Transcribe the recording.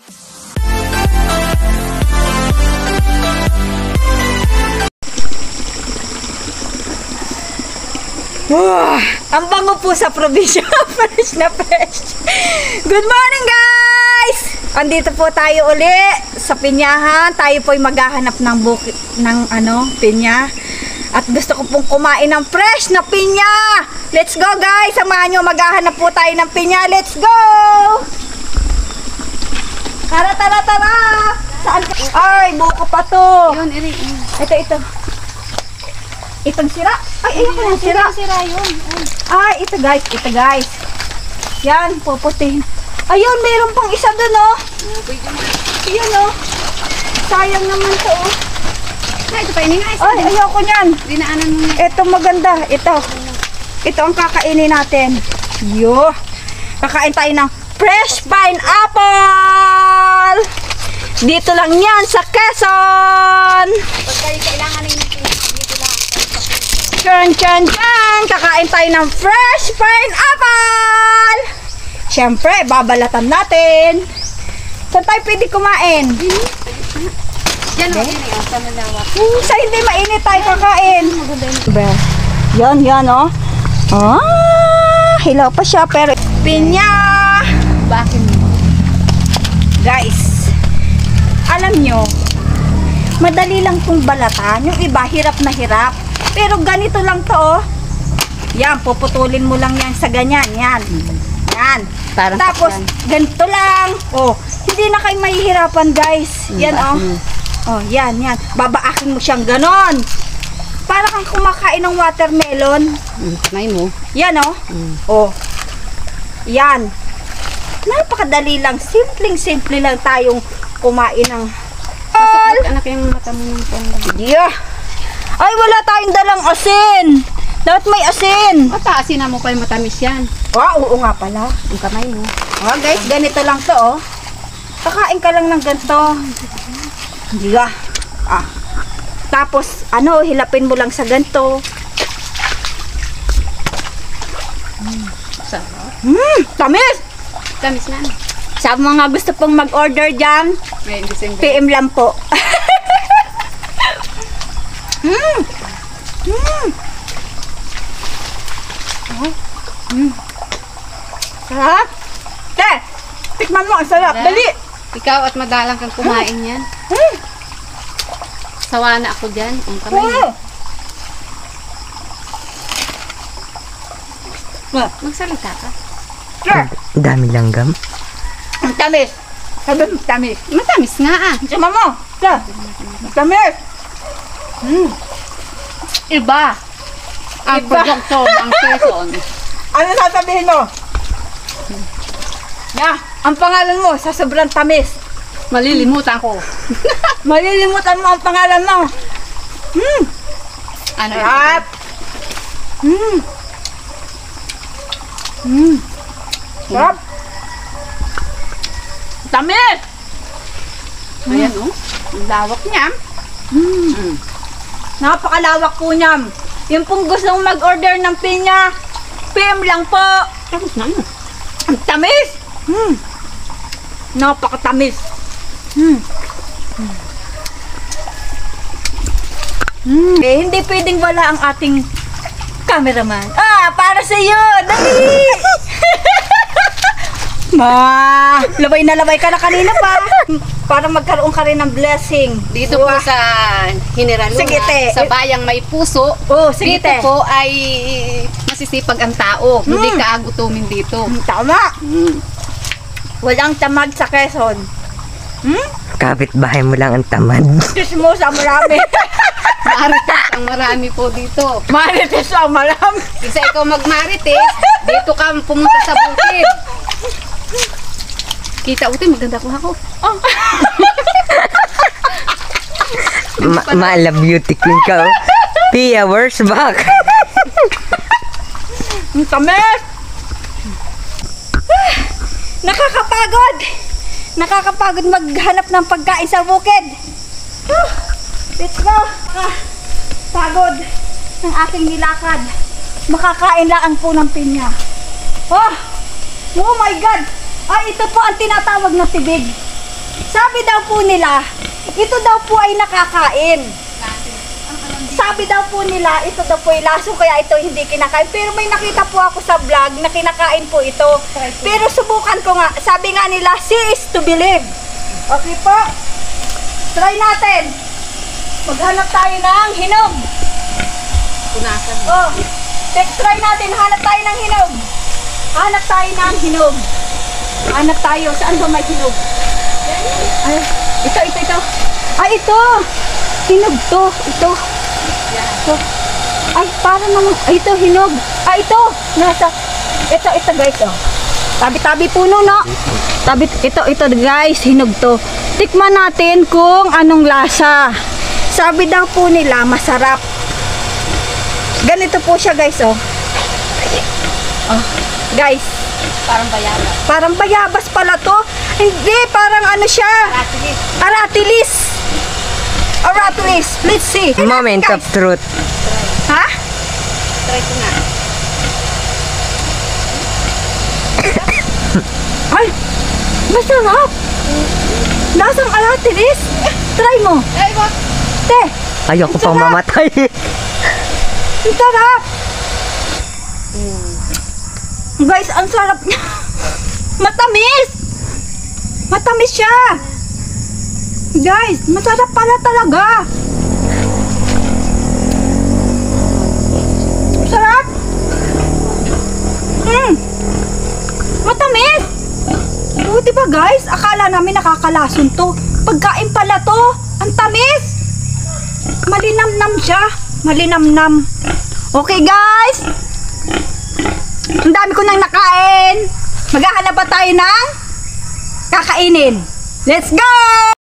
Ang bango po sa probinsya. Fresh na fresh. Good morning, guys! Andito po tayo uli sa pinyahan. Tayo po ay maghahanap ng bukit ng pinya. At gusto ko pong kumain ng fresh na pinya. Let's go, guys! Samahan nyo, maghahanap po tayo ng pinya. Let's go! Tara, tara, tara! Saan ka? Ay, buko pa to. Yun, Ito. Itong sira. Ay, ayoko na sira. Sira yun. Ay, ito guys. Yan, puputin. Ayun, mayroon pang isa dun, oh. Yan, oh. Sayang naman to, oh. Ay, ito pa iningay. Ay, ayoko nyan. Dinaanan mo nga. Ito maganda. Ito ang kakainin natin. Yo. Kakain tayo ng fresh pineapple. Dito lang yan sa Quezon. Pag kayo kailangan ng dito lang. Chan! Kakain tayo ng fresh pineapple! Siyempre, babalatan natin. Saan tayo pwede kumain? Yan o, sa malawak. Sa hindi mainit tayo kakain. Yan, oh. Hilaw pa siya, pero pinya! Bakit mo? Guys, alam nyo, madali lang kung balatan. Yung iba, hirap na hirap. Pero ganito lang to, oh. Yan, puputulin mo lang yan sa ganyan. Yan. Parang tapos, ganito lang. Oh, hindi na kayo mahihirapan, guys. Yan, oh. Oh, yan. Babaakin mo siyang ganon. Para kang kumakain ng watermelon. Kamay mo. Yan, oh. Oh. Yan. Napakadali lang. Simpleng-simple lang tayong kumain ng... Anak yung mata mo ng panggang. Yeah. Ay, wala tayong dalang asin. Dapat may asin. Taasin na mo pa yung matamis yan. Oo nga pala. Yung kamay mo. Guys, ganito lang to, oh. Kakain ka lang ng ganito. Yeah. Tapos, hilapin mo lang sa ganito. Sarap. Tamis! Tamis na. Sa mga gusto pong mag-order dyan, Ngayon, December. PM lang po. Sarap! Te! Tikman mo, ang sarap! Sarap. Dali! Ikaw at madalang kang kumain yan. Sawa na ako dyan. Ang kamay mo. Magsalita ka. Dami langgam. Ang tamis! Sabi mo, tamis! Matamis nga ah. Sama mo! Te! Ang tamis! Iba. Ang Iba. produkto ng Quezon. Ano sasabihin mo? Ang pangalan mo sa sobrang tamis. Malilimutan ko. Malilimutan mo ang pangalan mo. Ano yun? Sarap! Sarap! Tamis! Ayan oh. Ang lawak niya. Napakalawak po niya. Yung pong gusto mong mag-order ng pinya, PM lang po. Tapos na ano? Ang tamis! Napakatamis. Hindi pwedeng wala ang ating cameraman. Para sa iyo! Dali! Labay na labay ka na kanina pa. Para magkaroon ka rin ng blessing. Dito po sa General Luna, Sige, te. sa bayang may puso, Sige, dito te. po ay masisipag ang tao. Hindi ka agutumin dito. Tama. Walang tamad sa Quezon. Kapit-bahay mo lang ang tamad. Chismosa marami. Marites ang marami po dito. Marites ang marami. Isa ikaw magmarites, dito ka pumunta sa bukid. Kita utoy, maganda ko ako. Maala beauty queen ka. Pia, where's back? Ang tamis! Nakakapagod! Nakakapagod maghanap ng pagkain sa bukid. Let's go! Pagod ng aking nilakad. Makakain lang po ng pinya. Oh my God! Ay, ito po ang tinatawag na tibig. Sabi daw po nila, ito daw po ay nakakain. Sabi daw po nila, ito daw po ay laso, kaya ito hindi kinakain. Pero may nakita po ako sa vlog na kinakain po ito. Pero subukan ko nga. Sabi nga nila, see is to believe. Okay po? Try natin. Maghanap tayo ng hinog. Punasan. Oh, try natin. Hanap tayo ng hinog. Hanap tayo ng hinog. Hanap tayo. Saan ba may hinog? Ay, ito. Ay, ito. Hinog to. Ito. Ay, para naman. Ay, ito, hinog. Ay, ito. Nasa. Ito guys, oh. Tabi-tabi puno, no? Ito guys, hinog to. Tikman natin kung anong lasa. Sabi daw po nila, masarap. Ganito po siya, guys, oh. Oh, guys. Parang bayabas. Parang bayabas pala to. Hindi, parang ano siya. Aratilis. Aratilis. Let's see. Moment of Guys. truth. Ha? Try ko nga. Ay, masarap. Lasang aratilis. Try mo. Ay, wag. Te, Ayoko pang Sarap. mamatay. ang sarap. Guys, ang sarap niya. Matamis. Matamis siya. Guys, masarap pala talaga. Sarap. Matamis. Oh, diba guys? Akala namin nakakalason to. Pagkain pala to. Ang tamis. Malinamnam siya. Malinamnam. Okay guys. Ang dami ko nang nakain. Maghahanap pa tayo ng kakainin. Let's go!